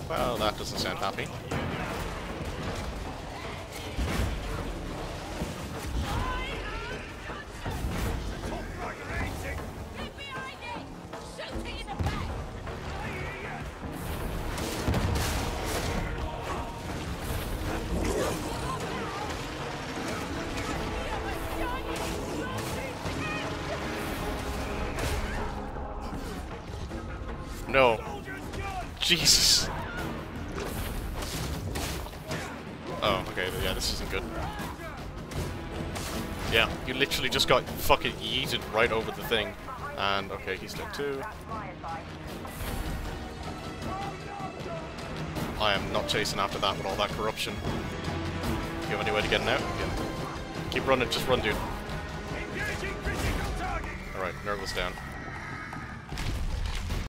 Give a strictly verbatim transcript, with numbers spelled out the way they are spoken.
Well, that doesn't sound happy. No. Jesus. Oh, okay, yeah, this isn't good. Yeah, you literally just got fucking yeeted right over the thing. And, okay, he's dead too. I am not chasing after that with all that corruption. Do you have any way to get out? Yeah. Keep running, just run, dude. Alright, Nurgle's down.